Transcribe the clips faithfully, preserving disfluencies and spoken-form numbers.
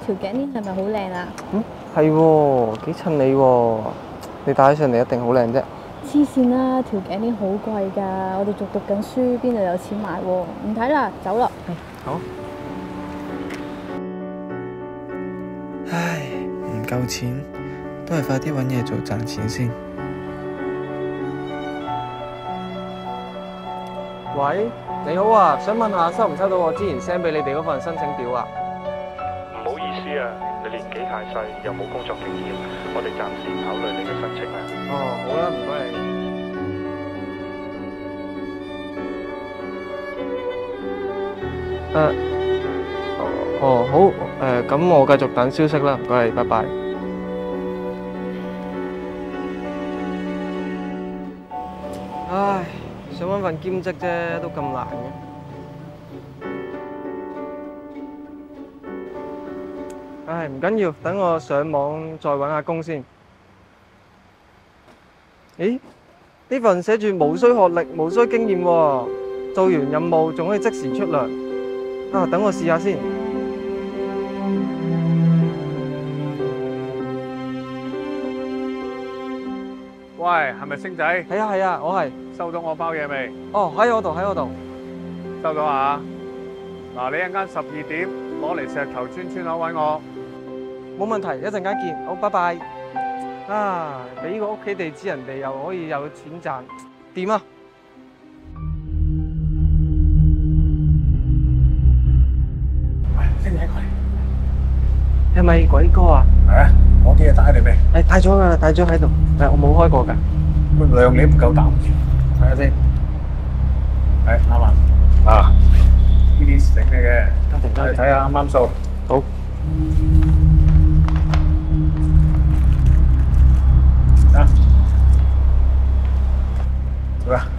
條頸鏈係咪好靚啊？ 嗯，係喎，幾襯你喎。你戴起上嚟一定好靚啫。 黐線啦，條頸鏈好貴㗎，我哋仲讀緊書，邊度有錢買喎？唔睇啦，走啦。 好。 唉，唔夠錢，都係快啲揾嘢做賺錢先。 喂，你好啊，想問下收唔收到我之前 send 俾你哋嗰份申請表啊？ 唔好意思啊，你年紀太細，又冇工作經驗，我哋暫時唔考慮你嘅申請啊。 哦，好啦，唔該你。誒，哦，好，誒，咁我繼續等消息啦，唔該你，拜拜。唉，想搵份兼職啫，都咁難嘅。唉，唔緊要，等我上網再搵下工先。咦？呢份寫住無需學歷、無需經驗喎，做完任務仲可以即時出糧。啊，等我試下先。 喂，係咪星仔？ 係啊係啊，我係。 收到我包嘢未？ 哦，喺我度，喺我度。 收到啊！嗱，你一陣間十二點攞嚟石頭村村口揾我。 冇問題，一陣間見。好，拜拜。啊，俾個屋企地址人哋又可以有錢賺，掂啊！ 喂，星仔過嚟。 係咪鬼哥啊？ 係啊，我啲嘢帶嚟未？ 誒，帶咗㗎，帶咗喺度。誒，我冇開過㗎。 咁量你唔夠膽，睇下先。係啱啊。啊，呢啲整你嘅， 多謝多謝。 睇下啱啱數。 好。 啊，做咩？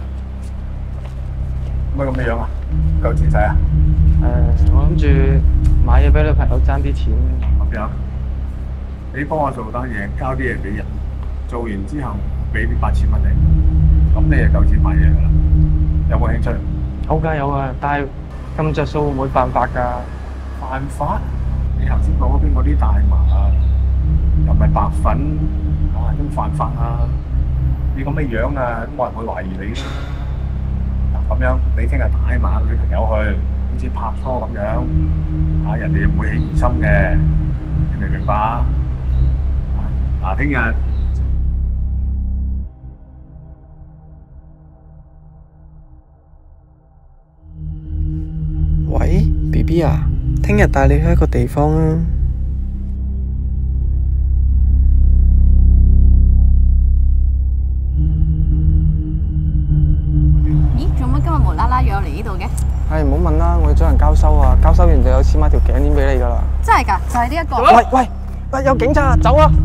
乜咁嘅樣啊？夠錢使啊？ 誒，我諗住買嘢俾女朋友爭啲錢。 咁樣，你幫我做單嘢，交啲嘢俾人，做完之後俾啲八千蚊你，咁你就夠錢買嘢噶啦。有冇興趣？ 有㗎有㗎，但係咁着數會唔會犯法㗎？ 犯法？你頭先講嗰邊嗰啲大麻啊，又唔係白粉啊，點犯法啊？你咁嘅樣啊，冇人會懷疑你。嗱，咁樣你聽日帶埋女朋友去，好似拍拖咁樣，啊人哋又唔會起疑心嘅，你明唔明白啊？嗱，聽日。 喂 ，B B 啊，聽日帶你去一個地方啊。 咦，做乜今日無啦啦約我嚟呢度嘅？ 係唔好問啦，我要找人交收啊，交收完就有錢買條頸鏈俾你㗎啦。 真係㗎，就係呢一個。 喂喂喂，有警察啊，走啊！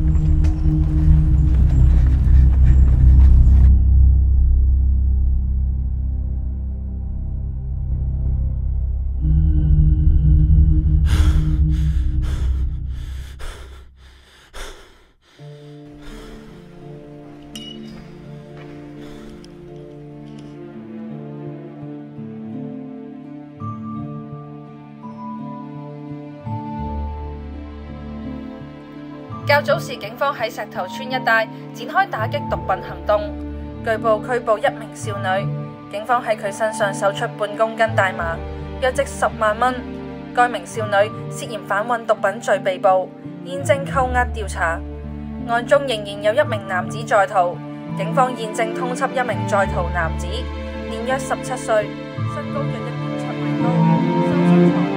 較早時，警方喺石頭村一帶展開打擊毒品行動，據報拘捕一名少女。警方喺佢身上搜出半公斤大麻，約值十萬蚊。該名少女涉嫌販運毒品罪被捕，現正扣押調查。案中仍然有一名男子在逃，警方現正通緝一名在逃男子，年約十七歲，身高約一點七米高，身身長。